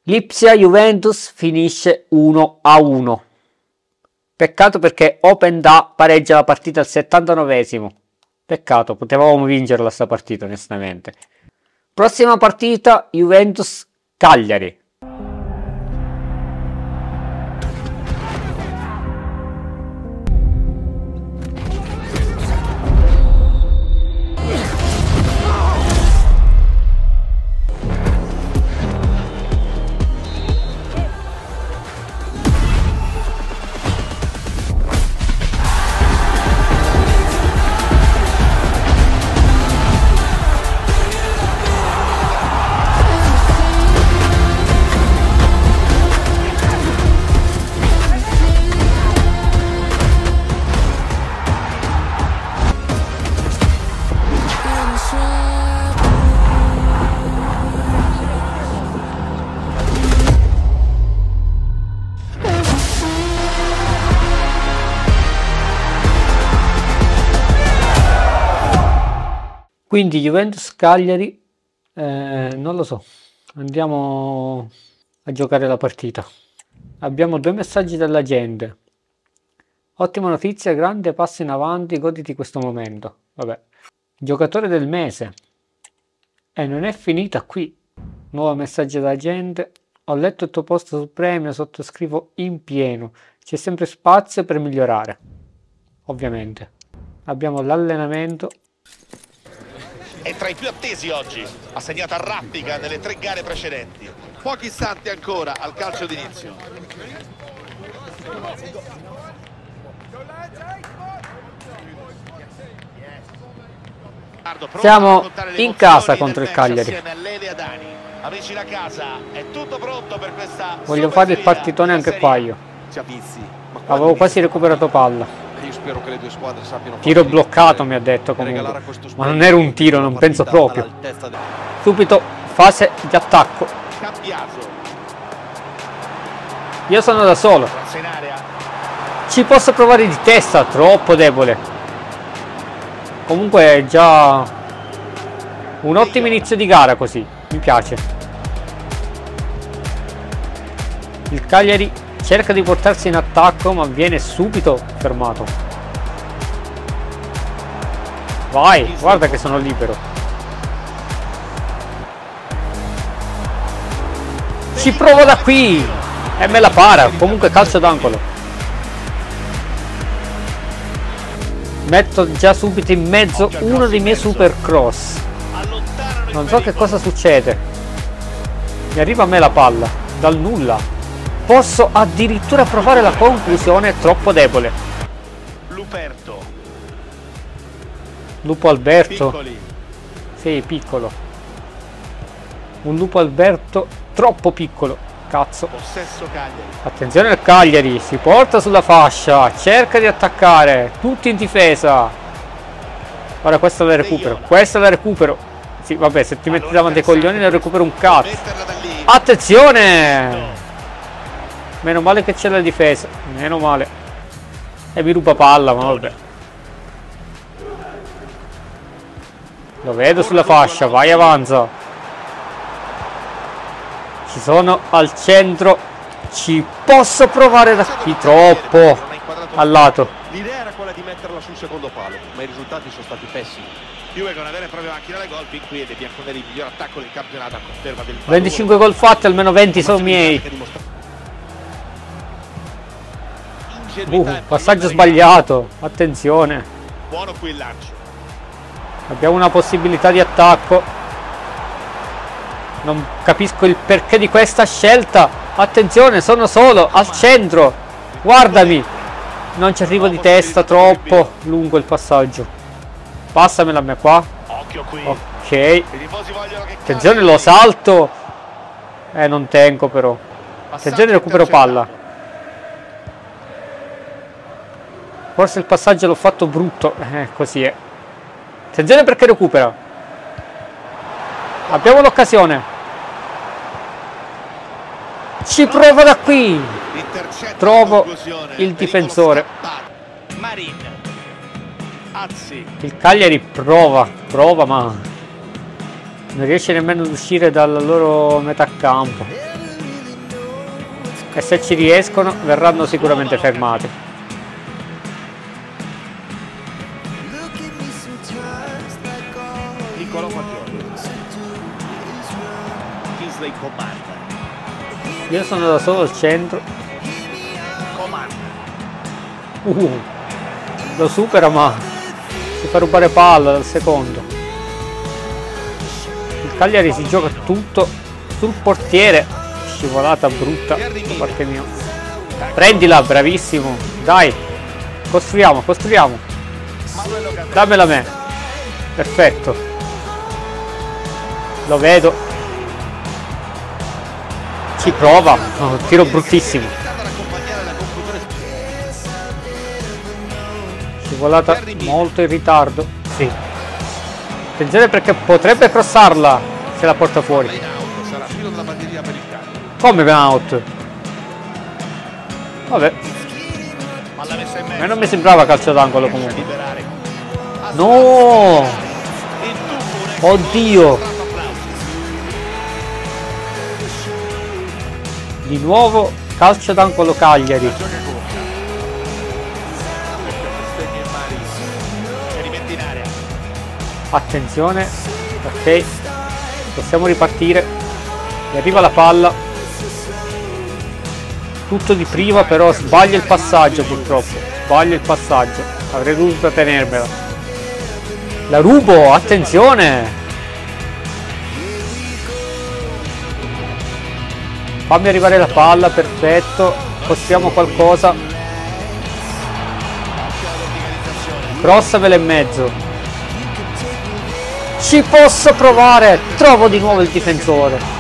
Lipsia Juventus finisce 1-1. Peccato perché Open Da pareggia la partita al 79esimo. Peccato, potevamo vincerla sta partita onestamente. Prossima partita Juventus Cagliari. Quindi Juventus Cagliari, non lo so, andiamo a giocare la partita. Abbiamo 2 messaggi dalla gente. Ottima notizia, grande passo in avanti, goditi questo momento. Vabbè, giocatore del mese. E non è finita qui. Nuovo messaggio dalla gente. Ho letto il tuo post sul premio, sottoscrivo in pieno. C'è sempre spazio per migliorare. Ovviamente. Abbiamo l'allenamento. È tra i più attesi oggi, ha segnato a raffica nelle 3 gare precedenti. Pochi istanti ancora al calcio d'inizio. Siamo in casa contro il Cagliari. Amici da casa, è tutto pronto per questa. Voglio fare il partitone anche qua io. Avevo quasi recuperato palla. Io spero che le due squadre sappiano. Tiro bloccato mi ha detto comunque. Ma non era un tiro, non penso proprio. Subito fase di attacco. Io sono da solo. Ci posso provare di testa, troppo debole. Comunque è già un ottimo inizio di gara così. Mi piace. Il Cagliari cerca di portarsi in attacco ma viene subito fermato. Vai, guarda che sono libero. Ci provo da qui e me la para. Comunque calcio d'angolo. Metto già subito in mezzo uno dei miei super cross. Non so che cosa succede. Mi arriva a me la palla dal nulla. Posso addirittura provare la conclusione, troppo debole. Lupo Alberto. Piccoli. Sì, piccolo. Un Lupo Alberto troppo piccolo. Cazzo. Possesso Cagliari. Attenzione al Cagliari, si porta sulla fascia, cerca di attaccare, tutti in difesa. Ora questa la recupero, questa la recupero. Sì, vabbè, se ti metti davanti ai coglioni ne recupero un cazzo. Attenzione! Meno male che c'è la difesa, meno male. E mi ruba palla, ma vabbè. Lo vedo sulla fascia, vai avanza. Ci sono al centro. Ci posso provare da qui, troppo al lato. L'idea era quella di metterla sul secondo palo, ma i risultati sono stati pessimi. Juve con una vera e propria macchina da gol, qui ed è bianconeri il miglior attacco del campionato a conferma del 25 gol fatti, almeno 20 sono miei. Passaggio sbagliato, attenzione. Buono qui il lancio. Abbiamo una possibilità di attacco. Non capisco il perché di questa scelta. Attenzione, sono solo al centro. Guardami. Non ci arrivo di testa, troppo lungo il passaggio. Passamela a me qua. Occhio qui. Ok. Attenzione, lo salto. Non tengo però. Attenzione, recupero palla. Forse il passaggio l'ho fatto brutto. Così è. Attenzione perché recupera. Abbiamo l'occasione. Ci provo da qui. Trovo il difensore. Il Cagliari prova ma non riesce nemmeno ad uscire dal loro metà campo. e se ci riescono verranno sicuramente fermati. Niccolò Maggiore. Kingsley comanda. Io sono da solo al centro. Comanda. Lo supera, ma si fa rubare palla dal secondo. Il Cagliari si gioca tutto sul portiere. Scivolata brutta da parte mia. Prendila, bravissimo. Dai, costruiamo, costruiamo. Dammela a me. Perfetto. Lo vedo. Ci prova. Oh, tiro bruttissimo. Scivolata molto in ritardo. Sì. Attenzione perché potrebbe crossarla se la porta fuori. Sarà filo della batteria per il Cagliari. Come ben out? Vabbè. Palla messa in A me mezzo. non mi sembrava calcio d'angolo comunque. Liberare. No! In tuffo, un Oddio! applausi. Di nuovo calcio d'angolo Cagliari. Gioca corta. Stegni e Mari. E rimette in area. Attenzione. Ok. Possiamo ripartire. Mi arriva la palla. Tutto di prima, però sbaglia il passaggio purtroppo. Sbaglia il passaggio. Avrei dovuto tenermela. La rubo, attenzione! Fammi arrivare la palla, perfetto. Costruiamo qualcosa. Crossamela in mezzo. Ci posso provare! Trovo di nuovo il difensore.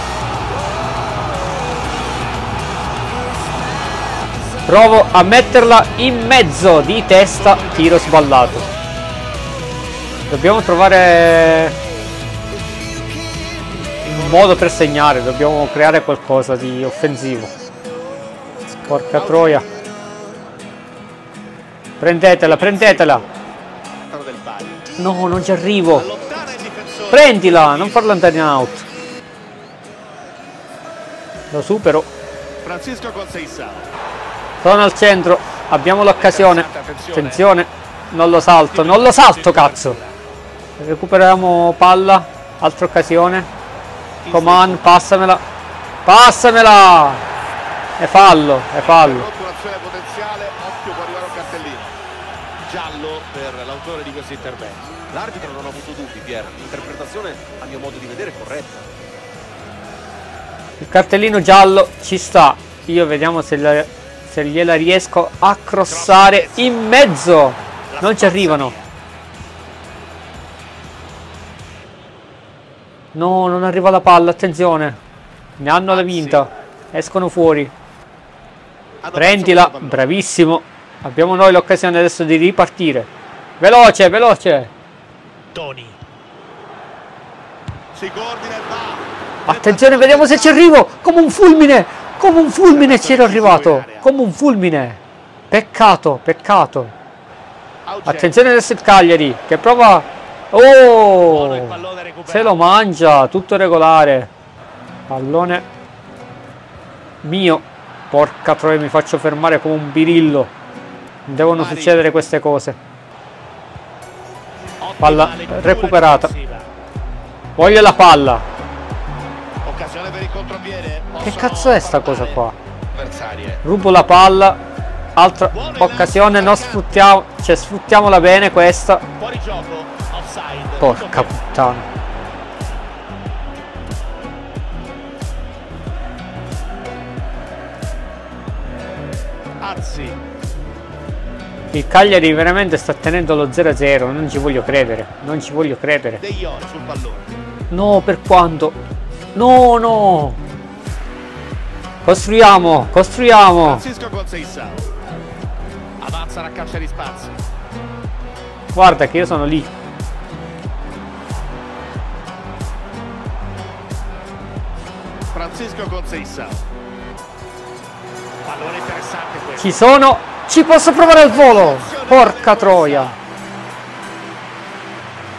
Provo a metterla in mezzo di testa, tiro sballato. Dobbiamo trovare un modo per segnare, dobbiamo creare qualcosa di offensivo. Porca troia. Prendetela, prendetela. Del Bari. No, non ci arrivo. Allontana il difensore. Prendila, non farla andare in out. Lo supero. Francisco Conceição. Sono al centro, abbiamo l'occasione. Attenzione, non lo salto, cazzo. Recuperiamo palla, altra occasione. Coman, passamela. Passamela! È fallo, è fallo. Un'azione potenziale, occhio può arrivare un cartellino. Giallo per l'autore di questo intervento. L'arbitro non ha avuto dubbi, Pier. L'interpretazione, a mio modo di vedere, è corretta. Il cartellino giallo ci sta. Io vediamo se gliela riesco a crossare in mezzo. Non ci arrivano. No, non arriva la palla, attenzione. Ne hanno la vinta. Escono fuori. Prendila, bravissimo. Abbiamo noi l'occasione adesso di ripartire. Veloce, veloce. Toni. Si coordina e va. Attenzione, vediamo se ci arrivo. Come un fulmine. Come un fulmine ci ero arrivato. Come un fulmine. Peccato, peccato. Attenzione adesso il Cagliari che prova. Oh, se lo mangia. Tutto regolare. Pallone mio. Porca troia, mi faccio fermare come un birillo. Non devono succedere queste cose. Palla recuperata. Voglio la palla. Occasione per il contropiede. Che cazzo è sta cosa qua? Avversarie. Rubo la palla. Altra occasione, non sfruttiamo. Cioè, sfruttiamola bene questa. Fuori gioco. Offside. Porca puttana. Arzi. Il Cagliari veramente sta tenendo lo 0-0. Non ci voglio credere. Non ci voglio credere. De Jong sul pallone. No, per quanto. No, no. Costruiamo, costruiamo. Francisco Conceição. Avanza la caccia di spazio. Guarda che io sono lì. Francisco Conceição. Pallone interessante questo. Ci sono. Ci posso provare al volo. Porca troia.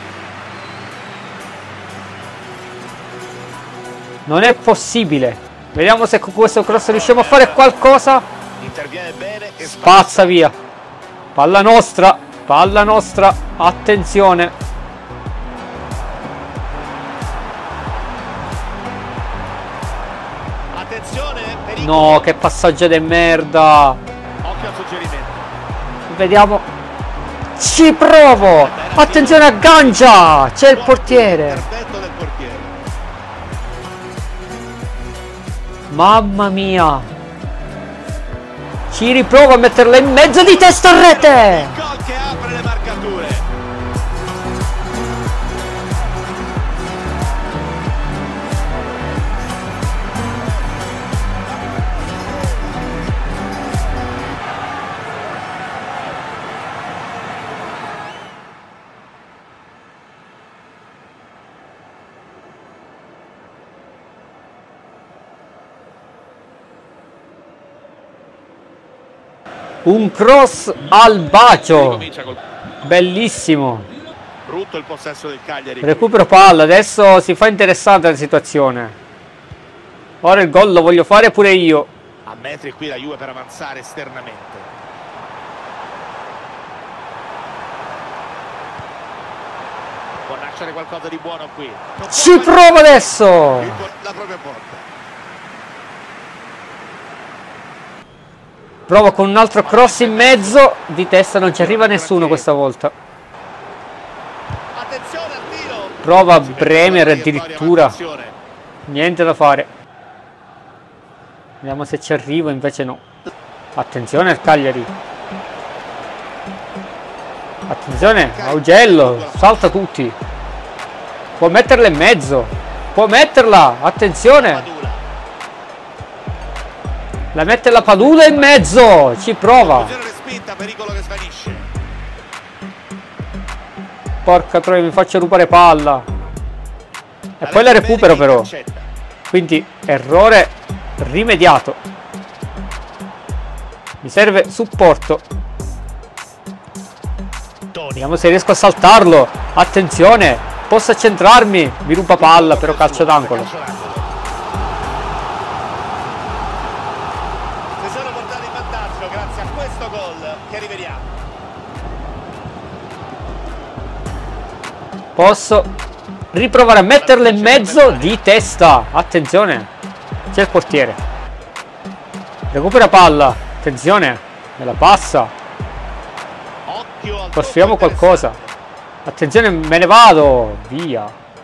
Non è possibile. Vediamo se con questo cross riusciamo a fare qualcosa. Interviene bene e Spazza via. Palla nostra. Palla nostra. Attenzione. Attenzione, pericolo. No, che passaggio di merda. Occhio al suggerimento. Vediamo. Ci provo. Attenzione, aggancia. C'è il portiere. Intervento del portiere. Mamma mia. Ci riprovo a metterla in mezzo di testa a rete. Il gol che apre le marcature. Un cross al bacio. Ricomincia col... Bellissimo. Brutto il possesso del Cagliari. Recupero palla. Adesso si fa interessante la situazione. Ora il gol lo voglio fare pure io. A metri qui la Juve per avanzare esternamente. Può nascere qualcosa di buono qui. Ci provo adesso. La propria porta. Provo con un altro cross in mezzo. Di testa non ci arriva nessuno questa volta. Attenzione al tiro. Prova Bremer addirittura. Niente da fare. Vediamo se ci arrivo, invece no. Attenzione al Cagliari. Attenzione, Augello. Salta tutti. Può metterla in mezzo. Può metterla. Attenzione. La mette la Padula in mezzo. Ci prova. Respinta, pericolo che svanisce. Porca troia, mi faccio rubare palla. E poi la recupero però. Quindi errore rimediato. Mi serve supporto. Vediamo se riesco a saltarlo. Attenzione. Posso accentrarmi. Mi ruba palla, però calcio d'angolo. Posso riprovare a metterla in mezzo di testa. Attenzione. C'è il portiere. Recupera palla. Attenzione. Me la passa. Costruiamo qualcosa. Attenzione, me ne vado. Via.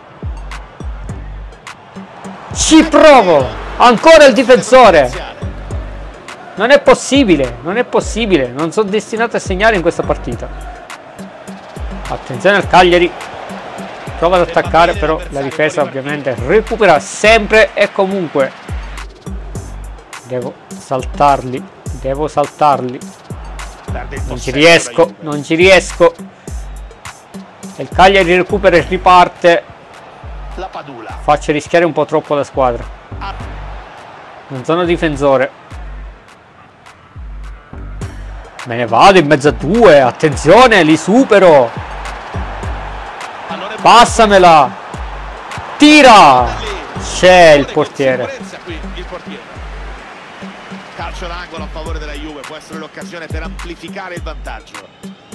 Ci provo. Ancora il difensore. Non è possibile. Non è possibile. Non sono destinato a segnare in questa partita. Attenzione al Cagliari. Prova ad attaccare, però la difesa ovviamente recupera sempre e comunque. Devo saltarli. Devo saltarli. Non ci riesco. Non ci riesco. E il Cagliari recupera e riparte. Faccio rischiare un po' troppo la squadra. Non sono difensore. Me ne vado in mezzo a due. Attenzione, li supero. Passamela. Tira. C'è il portiere. Calcio d'angolo a favore della Juve. Può essere l'occasione per amplificare il vantaggio.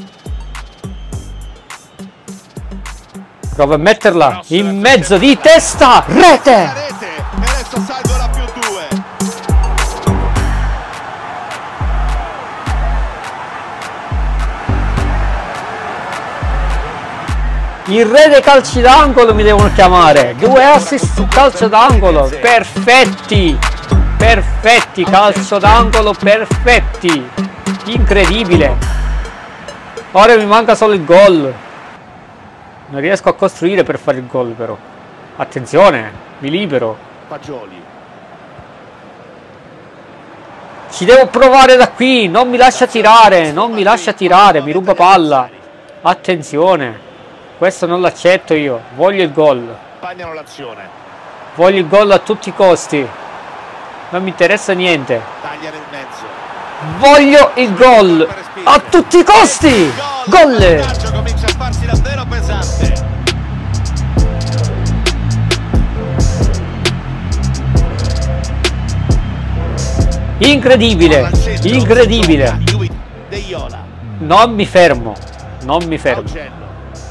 Prova a metterla in mezzo di testa. Rete. E adesso salgo la +2. Il re dei calci d'angolo mi devono chiamare. 2 assist su calcio d'angolo. Perfetti. Perfetti. Calcio d'angolo perfetti. Incredibile. Ora mi manca solo il gol. Non riesco a costruire per fare il gol però. Attenzione. Mi libero. Fagioli. Ci devo provare da qui. Non mi lascia tirare. Non mi lascia tirare. Mi ruba palla. Attenzione. Questo non l'accetto io. Voglio il gol. L'azione. Voglio il gol a tutti i costi. Non mi interessa niente. Taglia nel mezzo. Voglio il gol a tutti i costi. Gol. Comincia a farsi davvero pesante. Incredibile, incredibile. De Iola. Non mi fermo, non mi fermo. Augello.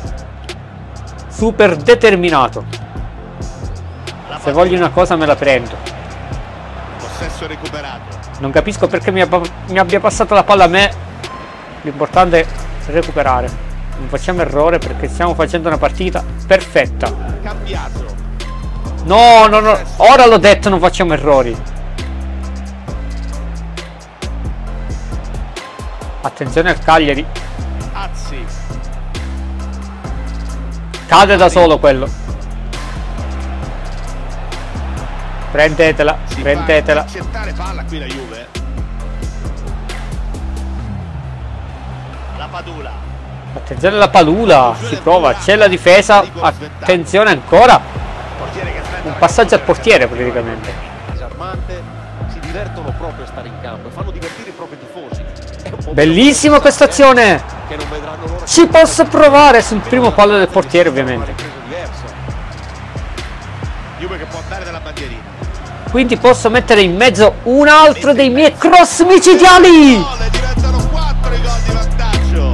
Super determinato. Se voglio una cosa me la prendo. Possesso recuperato. Non capisco perché mi abbia passato la palla a me. L'importante è recuperare. Non facciamo errore perché stiamo facendo una partita perfetta. Cambiato. No, no, no. Ora l'ho detto, non facciamo errori. Attenzione al Cagliari. Azzi. Cade da solo quello. Prendetela, Si prendetela. fa accettare palla qui la Juve. La Padula. Attenzione alla Padula. Si prova, c'è la difesa. Attenzione ancora. Portiere che aspetta Un la passaggio al conclusione. portiere praticamente. Disarmante, si divertono proprio a stare in campo e fanno divertire i propri tifosi. È un po' Bellissima questa azione. che non vedranno l'ora Ci posso provare sul primo palo del portiere ovviamente. Juve che può andare dalla bandierina. Quindi posso mettere in mezzo un altro dei miei cross micidiali. Gol, e diventano 4 i gol di vantaggio.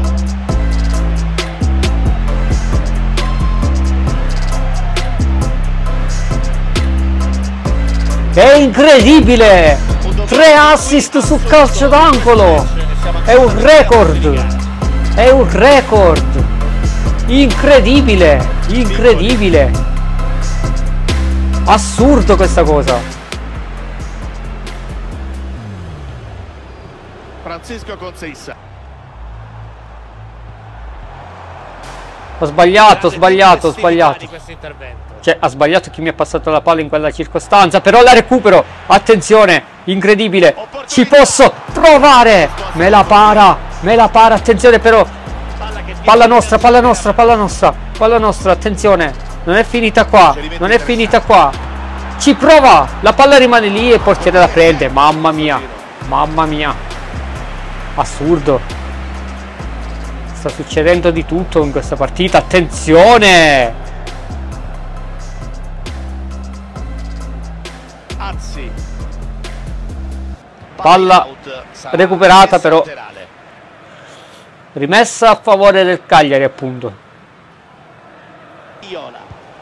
È incredibile. 3 assist su calcio d'angolo. È un record. È un record. Incredibile. Incredibile. Assurdo questa cosa. Francisco Conceissa. Ho sbagliato, ho sbagliato, ho sbagliato. Questo intervento. Cioè, ha sbagliato chi mi ha passato la palla in quella circostanza. Però la recupero. Attenzione, incredibile. Ci posso provare. Me la para, me la para. Attenzione però. Palla nostra, palla nostra, palla nostra. Palla nostra, attenzione. Non è finita qua, non è finita qua. Ci prova. La palla rimane lì e il portiere la prende. Mamma mia, mamma mia. Assurdo. Sta succedendo di tutto in questa partita. Attenzione. Azzi. Palla recuperata però. Rimessa a favore del Cagliari appunto. Iola.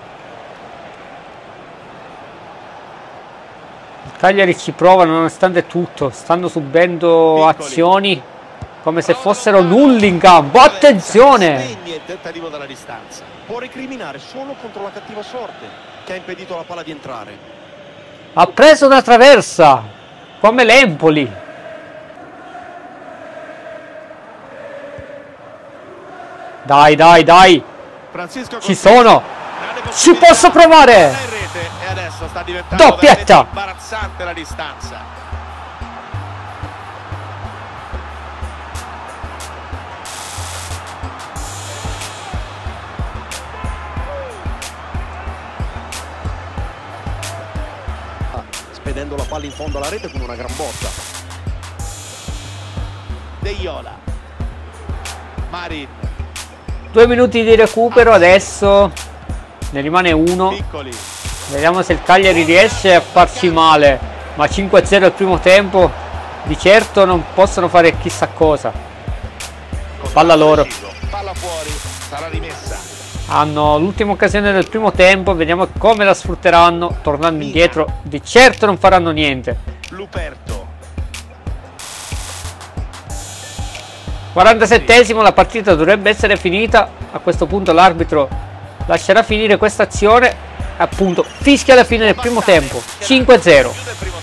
Il Cagliari ci prova nonostante tutto. Stanno subendo azioni come se fossero nulli in campo. Attenzione. Segni il tentativo dalla distanza. può recriminare solo contro la cattiva sorte che ha impedito alla palla di entrare. Ha preso una traversa come l'Empoli. Dai, dai, dai. Francisco Ci sono. Ci posso provare. E adesso sta diventando Doppietta. imbarazzante la distanza. Spedendo la palla in fondo alla rete con una gran botta. De Iola. Marin. 2 minuti di recupero adesso. Ne rimane uno. Piccoli. Vediamo se il Cagliari riesce a farci male. Ma 5-0 al primo tempo. Di certo non possono fare chissà cosa. Palla loro. Palla fuori. Sarà rimessa. Hanno l'ultima occasione del primo tempo. Vediamo come la sfrutteranno. Tornando indietro, di certo non faranno niente. Luperto. 47esimo, la partita dovrebbe essere finita. A questo punto l'arbitro lascerà finire questa azione. Appunto, fischia la fine del primo tempo. 5-0. Chiude il primo